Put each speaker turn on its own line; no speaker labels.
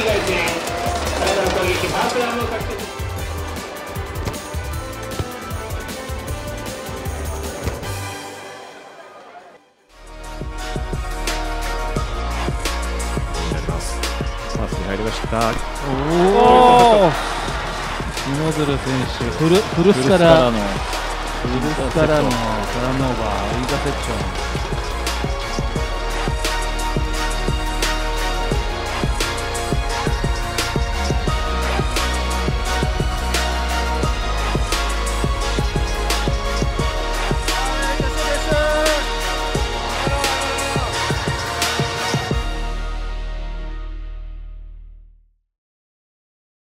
願いします。体の攻撃、パワープランを獲得。
サーブに入りました。
おお、芋づる選手、古巣からのターンオーバー、追加セクション。